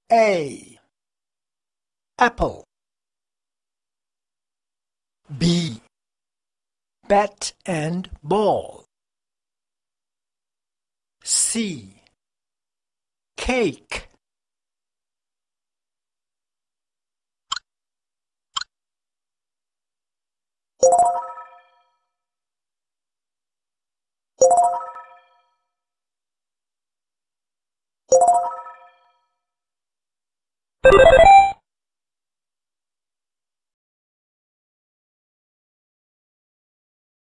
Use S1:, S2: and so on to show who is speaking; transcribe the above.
S1: A. Apple. B. Bat and ball. C. Cake.